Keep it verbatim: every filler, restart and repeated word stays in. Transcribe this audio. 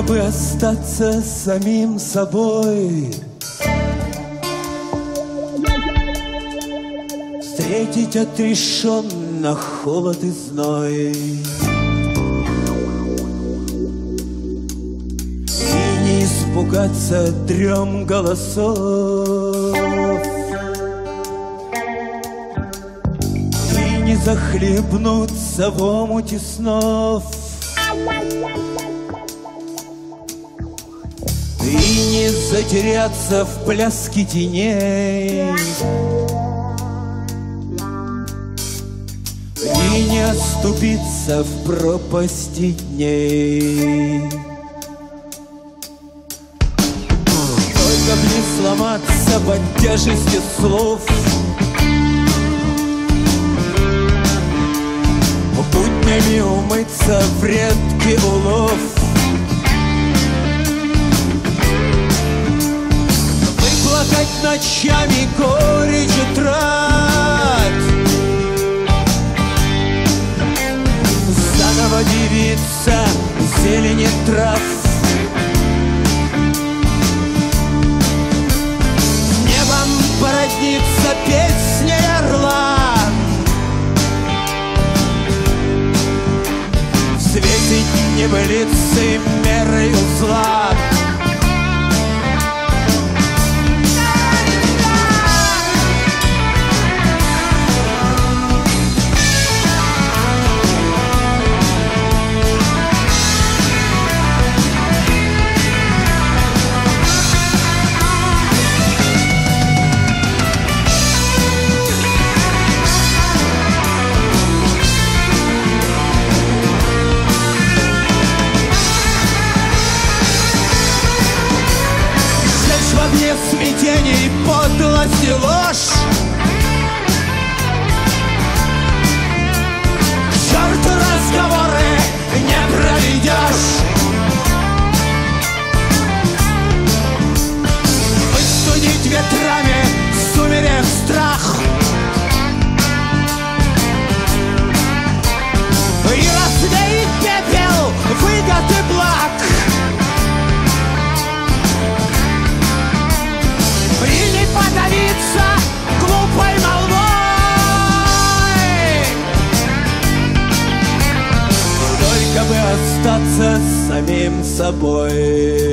Только бы остаться самим собой, встретить отрешенно холод и зной, и не испугаться трем голосов, и не захлебнуться в омуте снов, и не затеряться в пляске теней, и не оступиться в пропасти дней. Только б не сломаться под тяжестью слов, буднями умыться в редкий улов, выплакать ночами горечь утрат, заново дивиться зелени трав, с небом породниться песней орла, взвесить небылицы мерою зла. Смятений, подлость и ложь, к черту разговоры не проведешь, выстудить ветрами сумерек страх и развеять пепел выгод и благ. Подавиться глупой молвой, только бы остаться самим собой.